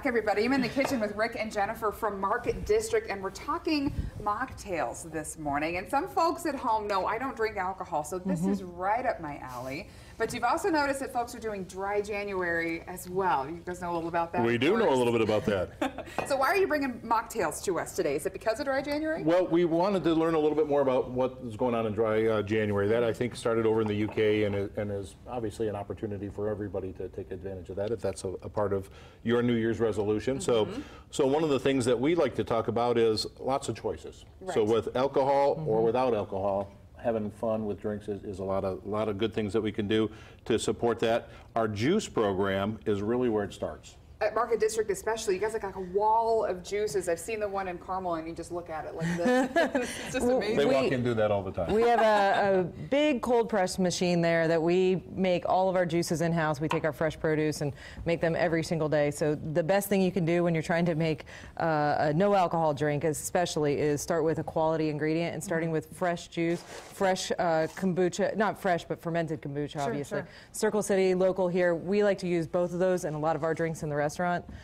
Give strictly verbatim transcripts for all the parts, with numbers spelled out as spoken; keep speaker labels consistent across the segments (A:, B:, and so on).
A: Everybody, I'm in the kitchen with Rick and Jennifer from Market District, and we're talking mocktails this morning. And some folks at home know I don't drink alcohol, so this mm-hmm. is right up my alley. But you've also noticed that folks are doing dry January as well. You guys know a little about that?
B: We do know a little bit about that.
A: So why are you bringing mocktails to us today? Is it because of dry January?
B: Well, we wanted to learn a little bit more about what is going on in dry uh, January. That, I think, started over in the U K and, and is obviously an opportunity for everybody to take advantage of that if that's a, a part of your New Year's resolution. Mm-hmm. So, so one of the things that we like to talk about is lots of choices. Right. So with alcohol mm-hmm. or without alcohol, having fun with drinks is, is a lot of a lot of good things that we can do to support that. Our juice program is really where it starts.
A: At Market District especially, you guys have like a wall of juices. I've seen the one in Carmel, and you just look at it like this. It's just amazing.
B: They walk in and do that all the time.
C: We have a, a big cold press machine there that we make all of our juices in-house. We take our fresh produce and make them every single day. So the best thing you can do when you're trying to make uh, a no alcohol drink especially is start with a quality ingredient, and starting with fresh juice, fresh uh, kombucha, not fresh, but fermented kombucha, sure, obviously. Sure. Circle City, local here, we like to use both of those in a lot of our drinks in the restaurant.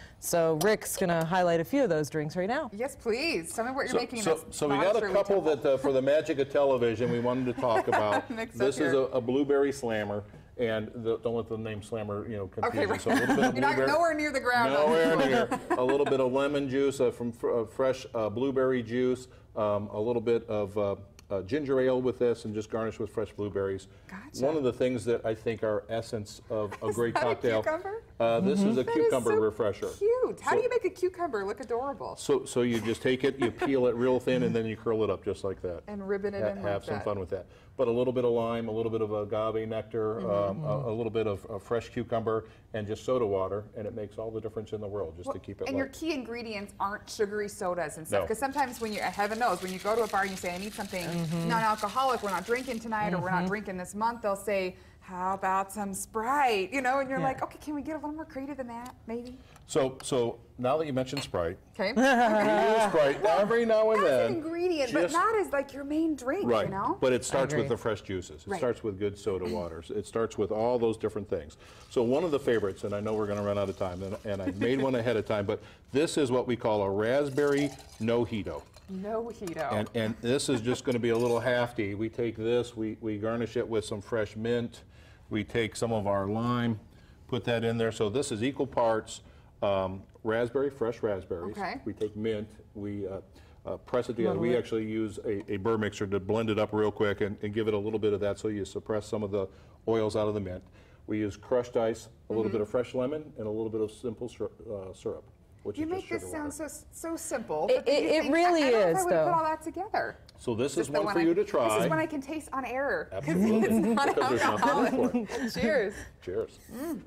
C: So Rick's going to highlight a few of those drinks right now.
A: Yes, please. Tell me what you're
B: so,
A: making.
B: So, so we got a couple that, uh, for the magic of television, we wanted to talk about. This is a, a blueberry slammer, and the, don't let the name slammer, you know, confuse
A: okay,
B: you.
A: Right.
B: So a little bit of
A: you're not, nowhere near the ground.
B: Nowhere near. A little bit of lemon juice uh, from fr uh, fresh uh, blueberry juice, um, a little bit of uh, Uh, ginger ale with this, and just garnish with fresh blueberries.
A: Gotcha.
B: One of the things that I think are essence of a
A: is
B: great
A: that
B: cocktail.
A: A cucumber?
B: Uh, this
A: mm-hmm.
B: is a
A: that
B: cucumber
A: is so
B: refresher.
A: Cute. How
B: so,
A: do you make a cucumber look adorable?
B: So, so you just take it, you peel it real thin, and then you curl it up just like that.
A: And ribbon it
B: ha
A: in
B: Have
A: like
B: some
A: that.
B: fun with that. But a little bit of lime, a little bit of agave nectar,
A: mm-hmm.
B: um, a, a little bit of, of fresh cucumber, and just soda water, and it makes all the difference in the world just
A: well,
B: to keep it
A: And
B: light.
A: your key ingredients aren't sugary sodas and stuff.
B: No.
A: Because sometimes when you, heaven knows, when you go to a bar and you say, I need something mm-hmm. non-alcoholic, we're not drinking tonight, mm-hmm. or we're not drinking this month, they'll say, how about some Sprite? You know, and you're yeah. like, okay, can we get a little more creative than that, maybe?
B: So, so now that you mentioned Sprite,
A: okay,
B: we use Sprite
A: well,
B: every now and
A: as
B: then.
A: An ingredient, but not as like your main drink,
B: right.
A: you know?
B: But it starts with the fresh juices. It
A: right.
B: starts with good soda waters. It starts with all those different things. So one of the favorites, and I know we're going to run out of time, and, and I made one ahead of time, but this is what we call a raspberry no-hito.
A: No-hito.
B: And, and this is just going to be a little hefty. We take this, we, we garnish it with some fresh mint. We take some of our lime, put that in there. So this is equal parts um, raspberry, fresh raspberries.
A: Okay.
B: We take mint, we uh, uh, press it together. We actually use a, a burr mixer to blend it up real quick and, and give it a little bit of that so you suppress some of the oils out of the mint. We use crushed ice, a mm-hmm. little bit of fresh lemon, and a little bit of simple syrup. Uh, syrup which
A: you
B: is
A: make
B: just
A: this
B: sugar
A: sound
B: water.
A: so so simple.
C: It, it, it
A: think,
C: really
A: I, I don't
C: is,
A: know if I
C: though.
A: Put all that together.
B: So this is,
A: is
B: one for
A: I,
B: you to try.
A: This is one I can taste on air.
B: Absolutely.
A: It's not
B: because there's nothing for it.
A: Cheers.
B: Cheers.
A: Mm.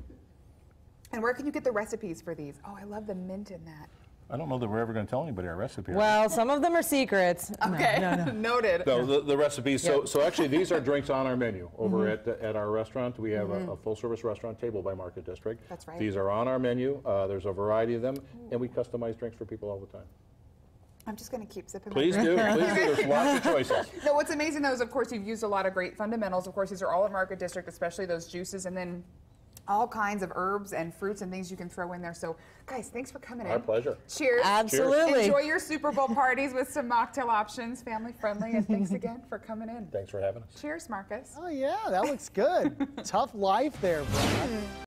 A: And where can you get the recipes for these? Oh, I love the mint in that.
B: I don't know that we're ever going to tell anybody our recipe.
C: Well, some of them are secrets.
A: Okay,
C: no, no, no.
A: noted.
B: No, the, the recipes. So,
C: yep.
B: so actually, these are drinks on our menu over
C: mm-hmm.
B: at at our restaurant. We have
A: mm-hmm.
B: a, a full-service restaurant table by Market District.
A: That's right.
B: These are on our menu. Uh, there's a variety of them, and we customize drinks for people all the time.
A: I'm just going to keep sipping.
B: Please do. Please do. There's lots of choices.
A: No, what's amazing though is, of course, you've used a lot of great fundamentals. Of course, these are all at Market District, especially those juices, and then all kinds of herbs and fruits and things you can throw in there. So, guys, thanks for coming
B: Our
A: in.
B: Our pleasure.
A: Cheers.
C: Absolutely.
A: Enjoy your Super Bowl parties with some mocktail options, family friendly, and thanks again for coming in.
B: Thanks for having us.
A: Cheers, Marcus.
D: Oh, yeah, that looks good. Tough life there, bro.